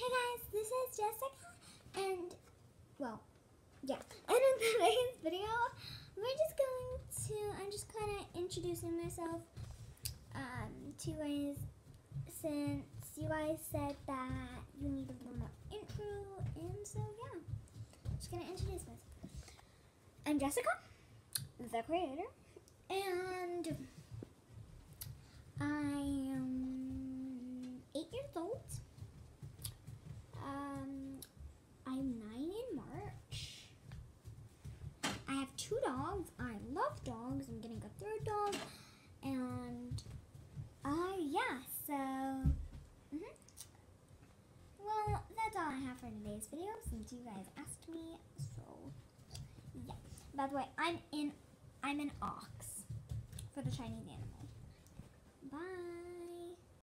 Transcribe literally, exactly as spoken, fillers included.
Hey guys, this is Jessica, and, well, yeah, and in today's video, we're just going to, I'm just kind of introducing myself um, to you guys, since you guys said that you need a little more intro, and so, yeah, I'm just going to introduce myself. I'm Jessica, the creator, and I am eight years old. Um, I'm nine in March. I have two dogs. I love dogs. I'm getting a third dog. And, uh, yeah, so, mm-hmm. Well, that's all I have for today's video since you guys asked me, so, yeah. By the way, I'm in, I'm an ox for the Chinese animal. Bye.